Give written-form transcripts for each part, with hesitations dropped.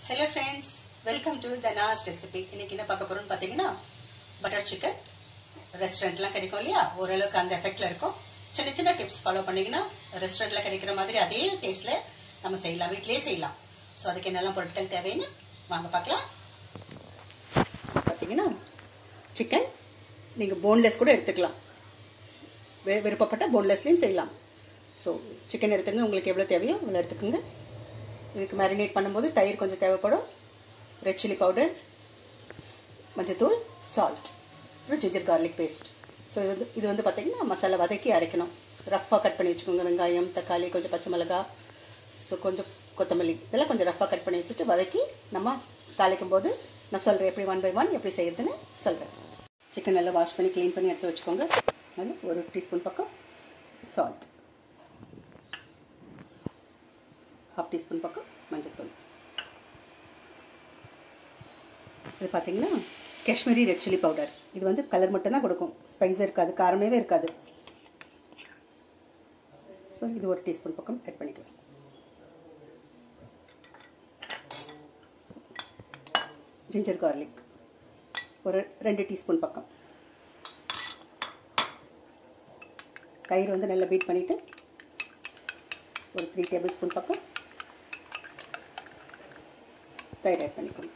Hello friends, welcome to the Na's recipe. இன்னைக்கு என்ன பார்க்க போறோம்னு பாத்தீங்கன்னா பட்டர் சிக்கன் ரெஸ்டாரண்ட்ல கிடைக்கும் இல்லையா, ஓரளவுக்கு அந்த எஃபெக்ட்ல இருக்கும். சின்ன சின்ன டிப்ஸ் ஃபாலோ பண்ணீங்கன்னா ரெஸ்டாரண்ட்ல கிடைக்கிற மாதிரி அதே டேஸ்ட்ல நம்ம செய்யலாம், வீட்லயே செய்யலாம். சோ அதுக்கு என்னெல்லாம் பொருட்கள் தேவைன்னு வாங்க பார்க்கலாம். பாத்தீங்கன்னா சிக்கன் நீங்க போன்லெஸ் கூட எடுத்துக்கலாம், விருப்பப்பட்ட போன்லெஸ்லயும் செய்யலாம். ஸோ சிக்கன் எடுத்துங்க, உங்களுக்கு எவ்வளோ தேவையோ அவ்வளோ எடுத்துக்கோங்க. இதுக்கு மேரினேட் பண்ணும்போது தயிர் கொஞ்சம் தேவைப்படும், ரெட் சில்லி பவுடர், மஞ்சத்தூள், சால்ட், அப்புறம் ஜிஞ்சர் கார்லிக் பேஸ்ட். ஸோ இது வந்து பார்த்தீங்கன்னா மசாலா வதக்கி அரைக்கணும். ரஃப்பாக கட் பண்ணி வச்சுக்கோங்க. வெங்காயம், தக்காளி, கொஞ்சம் பச்சை மிளகா, ஸோ கொஞ்சம் கொத்தமல்லி, இதெல்லாம் கொஞ்சம் ரஃப்பாக கட் பண்ணி வச்சுட்டு வதக்கி நம்ம தாளிக்கும் போது நான் சொல்கிறேன் எப்படி 1 by 1 எப்படி செய்யறதுன்னு சொல்கிறேன். சிக்கன் நல்லா வாஷ் பண்ணி க்ளீன் பண்ணி எடுத்து வச்சுக்கோங்க. அதில் 1 டீஸ்பூன் பக்கம் சால்ட், 1/2 டீஸ்பூன் பக்கம் மஞ்சள்தூள். இது பார்த்தீங்கன்னா காஷ்மீரி ரெட் சில்லி பவுடர். இது வந்து கலர் மட்டும் தான் கொடுக்கும், ஸ்பைஸே இருக்காது, காரமே இருக்காது. ஸோ இது 1 டீஸ்பூன் பக்கம் ஆட் பண்ணிக்கலாம். ஜிஞ்சர் கார்லிக் ஒரு 2 டீஸ்பூன் பக்கம். தயிர் வந்து நல்லா பீட் பண்ணிவிட்டு ஒரு 3 டேபிள் ஸ்பூன் பக்கம் தயிர் ஆட் பண்ணிக்கணும்.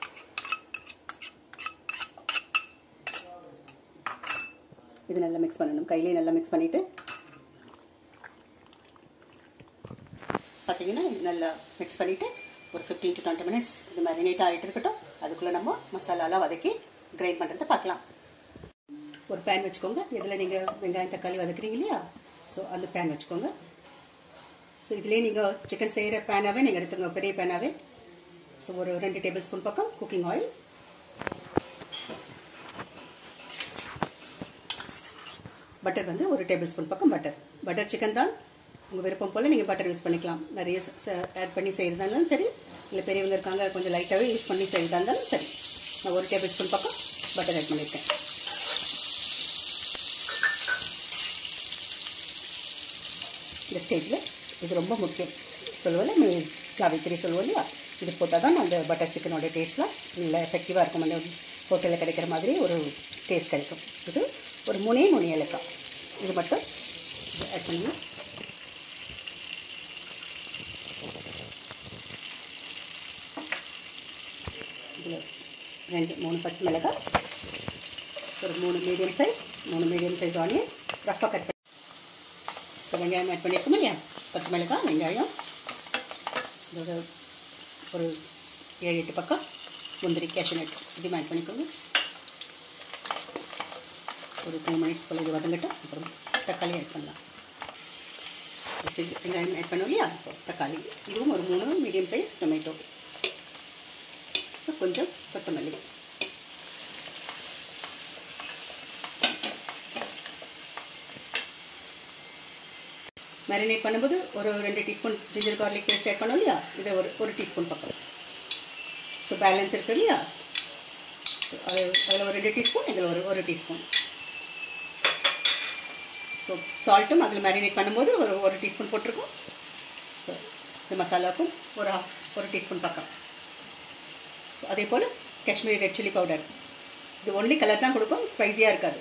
இது நல்லா மிக்ஸ் பண்ணணும், கையிலே நல்லா மிக்ஸ் பண்ணிவிட்டு பார்த்தீங்கன்னா இது நல்லா மிக்ஸ் பண்ணிவிட்டு ஒரு 15 to 20 minutes இது மேரினேட் ஆகிட்டு இருக்கட்டும். அதுக்குள்ளே நம்ம மசாலாலாம் வதக்கி கிரைண்ட் பண்ணுறதை பார்க்கலாம். ஒரு பேன் வச்சுக்கோங்க. இதில் நீங்கள் வெங்காயம் தக்காளி வதக்குறீங்க இல்லையா, ஸோ அந்த பேன் வச்சுக்கோங்க. ஸோ இதுலேயே நீங்கள் சிக்கன் செய்கிற பேனாகவே நீங்கள் எடுத்துங்க, பெரிய பேனாகவே. ஸோ ஒரு 2 டேபிள் ஸ்பூன் பக்கம் குக்கிங் ஆயில், பட்டர் வந்து 1 டேபிள் ஸ்பூன் பக்கம் பட்டர் சிக்கன் தான், உங்கள் விருப்பம் போல் நீங்கள் பட்டர் யூஸ் பண்ணிக்கலாம். நிறைய ஆட் பண்ணி செய்கிறதாலும் சரி, இல்லை பெரியவங்க இருக்காங்க கொஞ்சம் லைட்டாகவே யூஸ் பண்ணி செய்கிறதா இருந்தாலும் சரி. நான் 1 டேபிள் ஸ்பூன் பக்கம் பட்டர் ஆட் பண்ணியிருக்கேன். இந்த ஸ்டேஜில் இது ரொம்ப முக்கியம், சொல்லுவோம்ல சாவித்திரி சொல்லுவோம் இல்லையா, இது போட்டால் தான் அந்த பட்டர் சிக்கனோட டேஸ்ட்லாம் நல்லா எஃபெக்டிவாக இருக்கும். அந்த ஹோட்டலில் கிடைக்கிற மாதிரி ஒரு டேஸ்ட் கிடைக்கும். இது ஒரு 3 ஏலக்காய் இது மட்டும் ஆட் பண்ணி இதில் 2-3 பச்சை மிளகாய், ஒரு 3 மீடியம் சைஸ் ஆனியன் ரஃப்பாக கட் பண்ணி. ஸோ வெங்காயம் ஆட் பண்ணியிருக்கோம் இல்லையா, பச்சை மிளகாய், வெங்காயம், இதோட ஒரு 7-8 பக்கம் முந்திரி, கேஷ்யூநட் இதையும் ஆட் பண்ணிக்கோங்க. ஒரு 2 மினிட்ஸ் போல் இது வதங்கட்டும். அப்புறம் தக்காளி ஆட் பண்ணலாம். வெங்காயம் ஆட் பண்ணோம் இல்லையா, தக்காளி, இதுவும் ஒரு 3 மீடியம் சைஸ் டொமேட்டோ, ஸோ கொஞ்சம் கொத்தமல்லி, மேரினேட் பண்ணும்போது ஒரு 2 teaspoon ginger garlic paste add பண்ணோம் இல்லையா, இதை ஒரு டீஸ்பூன் பக்கம். ஸோ பேலன்ஸ் இருக்குது இல்லையா, அதில் ஒரு 2 டீஸ்பூன், இதில் ஒரு டீஸ்பூன். ஸோ சால்ட்டும் அதில் மேரினேட் பண்ணும்போது ஒரு டீஸ்பூன் போட்டிருக்கோம். ஸோ இந்த மசாலாவுக்கும் ஒரு டீஸ்பூன் பக்கம். ஸோ அதே போல் காஷ்மீரி ரெட் சில்லி பவுடர், இது ஒன்லி கலர் தான் கொடுக்கும், ஸ்பைஸியாக இருக்காது.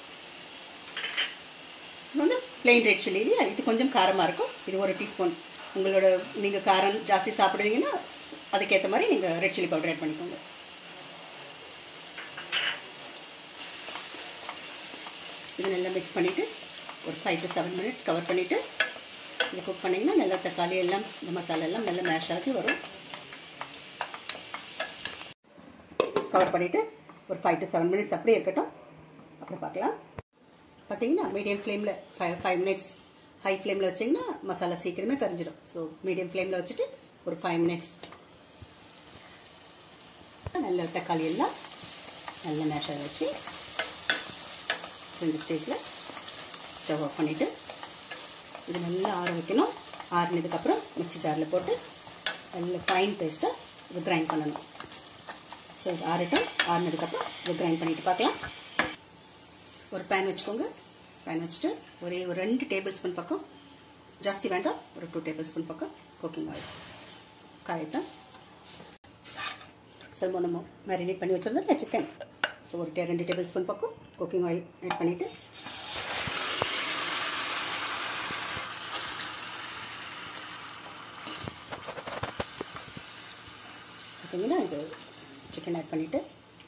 இது வந்து பிளெயின் ரெட் சில்லி இல்லையா, இது கொஞ்சம் காரமாக இருக்கும். இது ஒரு டீஸ்பூன். உங்களோட நீங்கள் காரம் ஜாஸ்தி சாப்பிடுவீங்கன்னா அதுக்கேற்ற மாதிரி நீங்கள் ரெட் சில்லி பவுடர் ஆட் பண்ணிக்கோங்க. இது நல்லா மிக்ஸ் பண்ணிவிட்டு ஒரு 5 to 7 minutes கவர் பண்ணிவிட்டு இது குக் பண்ணிங்கன்னா நல்லா தக்காளி எல்லாம் இந்த மசாலா எல்லாம் நல்லா மேஷ் ஆகி வரும். கவர் பண்ணிவிட்டு ஒரு 5 to 7 minutes அப்படியே இருக்கட்டும், அப்புறம் பார்க்கலாம். பார்த்தீங்கன்னா மீடியம் ஃப்ளேமில் 5 minutes, ஹை ஃப்ளேமில் வச்சிங்கன்னா மசாலா சீக்கிரமே கரிஞ்சிடும். ஸோ மீடியம் ஃப்ளேமில் வச்சுட்டு ஒரு 5 minutes நல்ல தக்காளி எல்லாம் நல்ல மேஷாக வச்சு, ஸோ இந்த ஸ்டேஜில் ஸ்டவ் ஆஃப் பண்ணிவிட்டு இது நல்லா ஆற வைக்கணும். ஆறினதுக்கப்புறம் மிக்ஸி ஜாரில் போட்டு நல்ல ஃபைன் பேஸ்ட்டாக இது கிரைண்ட் பண்ணணும். ஸோ இது ஆறினதுக்கப்புறம் இது கிரைண்ட் பண்ணிவிட்டு பார்க்கலாம். ஒரு பேன் வச்சுக்கோங்க. பேன் வச்சுட்டு ஒரு 2 டேபிள் ஸ்பூன் பக்கம், ஜாஸ்தி வேண்டாம், ஒரு 2 டேபிள் ஸ்பூன் பக்கம் குக்கிங் ஆயில் காயட்டும். சல்மோன் நம்ம மேரினேட் பண்ணி வச்சுருந்தோம் சிக்கன். ஸோ ஒரு 2 டேபிள் ஸ்பூன் பக்கம் குக்கிங் ஆயில் ஆட் பண்ணிவிட்டு பார்த்தீங்கன்னா இது சிக்கன் ஆட் பண்ணிவிட்டு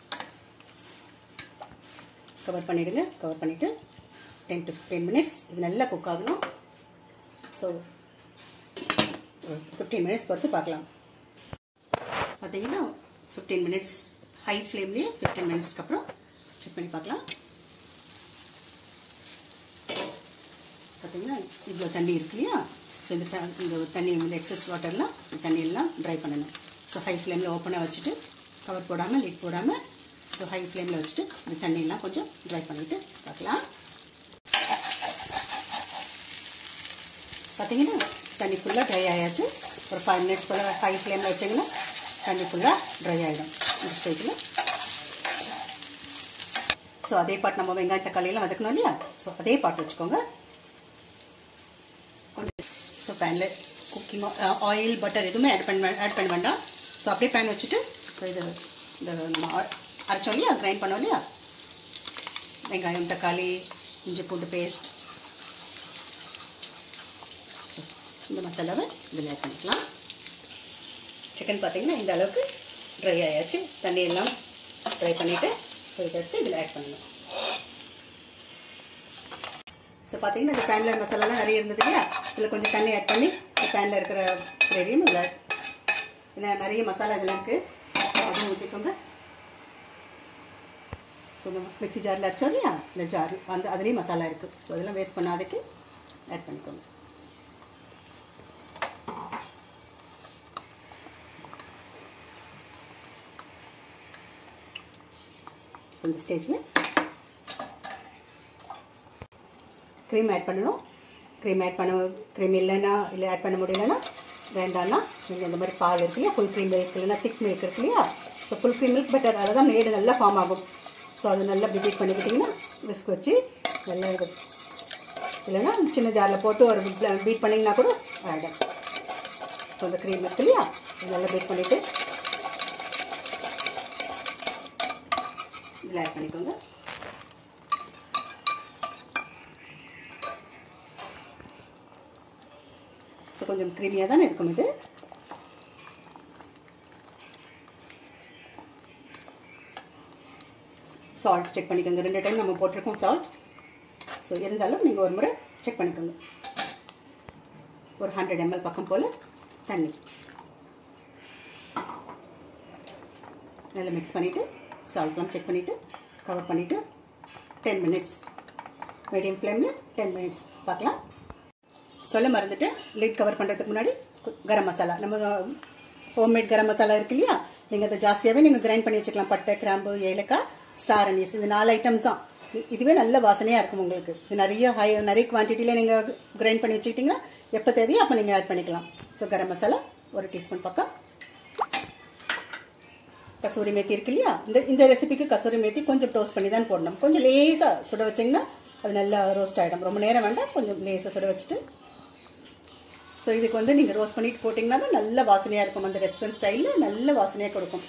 கவர் பண்ணிவிடுங்க. கவர் பண்ணிவிட்டு 10 to 15 மினிட்ஸ் இது நல்லா குக் ஆகணும். ஸோ 15 மினிட்ஸ் பொறுத்து பார்க்கலாம். பார்த்தீங்கன்னா 15 மினிட்ஸ் ஹை ஃப்ளேம்லேயே 15 மினிட்ஸ்க்கு அப்புறம் செக் பண்ணி பார்க்கலாம். பார்த்தீங்கன்னா இவ்வளோ தண்ணி இருக்கு இல்லையா? ஸோ இந்த தண்ணி வந்து எக்ஸஸ் வாட்டர்லாம் இந்த தண்ணியெல்லாம் ட்ரை பண்ணணும். ஸோ ஹை ஃப்ளேமில் ஓப்பனாக வச்சுட்டு கவர் போடாமல் லிட் போடாமல் ஸோ ஹை ஃப்ளேமில் வச்சுட்டு அந்த தண்ணியெல்லாம் கொஞ்சம் ட்ரை பண்ணிவிட்டு பார்க்கலாம். பார்த்தீங்கன்னா தண்ணி ஃபுல்லாக ட்ரை ஆயாச்சு. ஒரு 5 மினிட்ஸ் போல் ஹை ஃப்ளேமில் வச்சிங்கன்னா தண்ணி ஃபுல்லாக ட்ரை ஆகிடும் இந்த ஸ்டேஜில். ஸோ அதே பாட்டு நம்ம வெங்காய தக்காளியெல்லாம் வதக்கணும் இல்லையா? ஸோ அதே பாட்டு வச்சுக்கோங்க. கொஞ்சம் ஸோ பேனில் குக்கிங் ஆயில் பட்டர் எதுவுமே ஆட் பண்ண வேண்டாம். ஸோ அப்படியே பேன் வச்சுட்டு ஸோ இது இந்த நம்ம அரைச்சோம் இல்லையா, கிரைண்ட் பண்ணோம் இல்லையா, வெங்காயம் தக்காளி இஞ்சி பூண்டு பேஸ்ட், ஸோ இந்த மசாலாவை இதில் ஆட் பண்ணிக்கலாம். சிக்கன் பார்த்தீங்கன்னா இந்த அளவுக்கு ட்ரை ஆயாச்சு. தண்ணியெல்லாம் ட்ரை பண்ணிவிட்டு ஸோ இதை எடுத்து இதில் ஆட் பண்ணணும். ஸோ பார்த்தீங்கன்னா இந்த பேனில் மசாலாலாம் நிறைய இருந்தது இல்லையா, இதில் கொஞ்சம் தண்ணி ஆட் பண்ணி இந்த பேனில் இருக்கிற கிரேவியும் இதில் ஏன்னா நிறைய மசாலா இதில் இருக்குது, அதுவும் ஊற்றிக்கோங்க. ஸோ நம்ம மிக்ஸி ஜாரில் அடித்தோம் இல்லையா, இந்த ஜார் வந்து அதுலேயும் மசாலா இருக்குது. ஸோ அதெல்லாம் வேஸ்ட் பண்ணாததுக்கு ஆட் பண்ணிக்கோங்க. ஸோ இந்த ஸ்டேஜில் க்ரீம் ஆட் பண்ணணும். க்ரீம் இல்லைன்னா இல்லை ஆட் பண்ண முடியலன்னா வேண்டாம்னா நீங்கள் இந்த மாதிரி பால் இருக்கு இல்லையா, ஃபுல் க்ரீம் மில்க் இல்லைன்னா திக் மில்க் இருக்கு இல்லையா, so full cream milk better. அதில் தான் மேடு நல்லா ஃபார்ம் ஆகும். ஸோ அது நல்லா பீட் பண்ணிக்கிட்டிங்கன்னா விஸ்க் வச்சு நல்லா இது இல்லைன்னா சின்ன ஜாரில் போட்டு ஒரு பீட் பண்ணிங்கன்னா கூட ஆகிடும். ஸோ அந்த க்ரீம் இருக்கு இல்லையா, நல்லா பீட் பண்ணிவிட்டு இதில் ஆட் பண்ணிக்கோங்க. ஸோ கொஞ்சம் க்ரீமியாக தானே இருக்கும் இது. சால்ட் செக் பண்ணிக்கோங்க. 2 டைம் நம்ம போட்டிருக்கோம் சால்ட். ஸோ இருந்தாலும் நீங்கள் ஒரு முறை செக் பண்ணிக்கோங்க. ஒரு 100 ml பக்கம் போல் தண்ணி நல்லா மிக்ஸ் பண்ணிவிட்டு சால்ட்லாம் செக் பண்ணிவிட்டு கவர் பண்ணிவிட்டு 10 மினிட்ஸ் மீடியம் ஃப்ளேமில் 10 மினிட்ஸ் பார்க்கலாம். சொல்ல மறந்துட்டு லிட் கவர் பண்ணுறதுக்கு முன்னாடி கரம் மசாலா, நம்ம ஹோம்மேட் கரம் மசாலா இருக்கு இல்லையா, நீங்கள் அதை ஜாஸ்தியாகவே நீங்கள் கிரைண்ட் பண்ணி வச்சுக்கலாம். பட்டை, கிராம்பு, ஏலக்காய், ஸ்டார் அனீஸ், இது 4 ஐட்டம்ஸ் தான். இதுவே நல்ல வாசனையாக இருக்கும் உங்களுக்கு. இது நிறைய குவான்டிட்டியில் நீங்கள் கிரைண்ட் பண்ணி வச்சுக்கிட்டிங்கன்னா எப்போ தேவையோ அப்போ நீங்கள் ஆட் பண்ணிக்கலாம். ஸோ கரம் மசாலா 1 டீஸ்பூன் பக்கம். கசூரி மேத்தி இருக்கு இல்லையா, இந்த ரெசிபிக்கு கசூரி மேத்தி கொஞ்சம் டோஸ்ட் பண்ணி தான் போடணும். கொஞ்சம் லேசாக சுட வச்சிங்கன்னா அது நல்லா ரோஸ்ட் ஆகிடும். ரொம்ப நேரம் வேண்டாம், கொஞ்சம் லேசாக சுட வச்சுட்டு. ஸோ இதுக்கு வந்து நீங்கள் ரோஸ்ட் பண்ணிட்டு போட்டிங்கன்னா தான் நல்ல வாசனையாக இருக்கும். அந்த ரெஸ்டாரண்ட் ஸ்டைலில் நல்ல வாசனையாக கொடுக்கும்.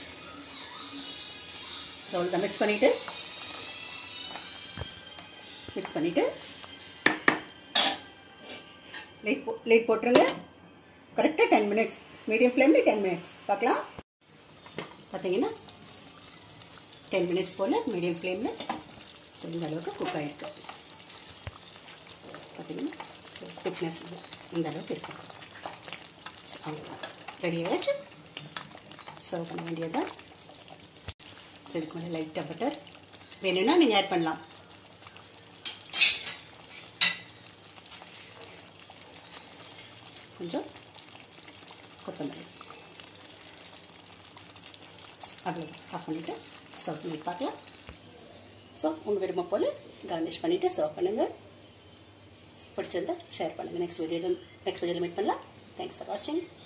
ஸோ அவ்வளோதான். மிக்ஸ் பண்ணிவிட்டு லைட் போட்டுருங்க. கரெக்டாக 10 மினிட்ஸ் மீடியம் ஃப்ளேமில் 10 மினிட்ஸ் பார்க்கலாம். பார்த்தீங்கன்னா 10 மினிட்ஸ் போல் மீடியம் ஃப்ளேமில் ஸோ இந்த அளவுக்கு குக் ஆகிருக்கு. பார்த்தீங்கன்னா ஸோ திக்னஸ் இந்த அளவுக்கு இருக்கும். ஸோ அவ்வளோதான், ரெடி ஆகிடுச்சு. சர்வ் பண்ண வேண்டியதுதான். ஸோ இதுக்கு மேலே லைட்டாக பட்டர் வேணும்னா நீங்கள் ஆட் பண்ணலாம். கொஞ்சம் கொத்தமல்லி, அவ்வளோதான். ஆஃப் பண்ணிவிட்டு சர்வ் பண்ணி பார்க்கலாம். ஸோ உங்கள் விரும்பம் போல் கார்னிஷ் பண்ணிவிட்டு சர்வ் பண்ணுங்கள். பிடிச்சிருந்தா ஷேர் பண்ணுங்கள். நெக்ஸ்ட் வீடியோவில் மீட் பண்ணலாம். தேங்க்ஸ் ஃபார் வாட்சிங்.